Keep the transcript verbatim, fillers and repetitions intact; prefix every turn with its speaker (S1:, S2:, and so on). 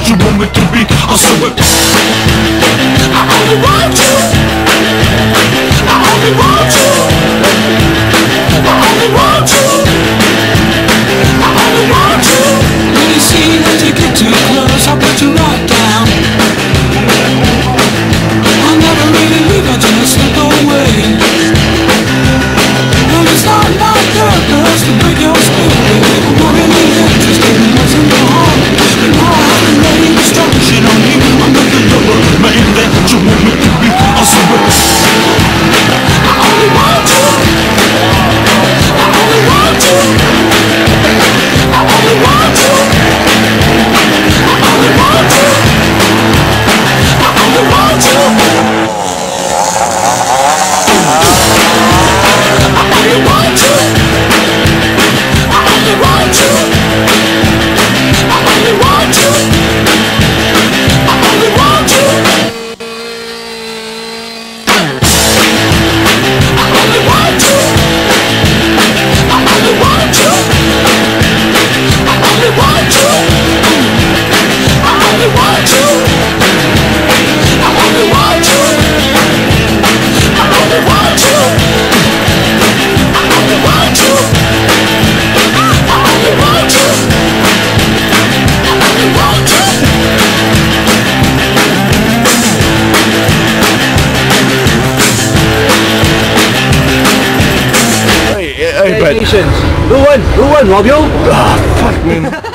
S1: you want me to be. I said it. I only want you. I only want you. I only want you. I only want you. When you see that you get too close, I'll put you right down. I'll never really leave, I just slip away. And it's not my purpose to break your spirit. I'm not really interested in what's in your heart. And now I have to lay destruction on you. I'm not the lover man that you want me to be. I said it. I only want you. I only want you. I only want you. I only want you. I only want you. I only want you. I only want you. I only want you. I only want you. I only want you. I only want you. I only want you. I only want you. I only want you. I only want you. I only want you. I only want you. I only want you.
S2: Hey, hey, but... Who won? Who won, Robbio?
S1: Ah, fuck, man.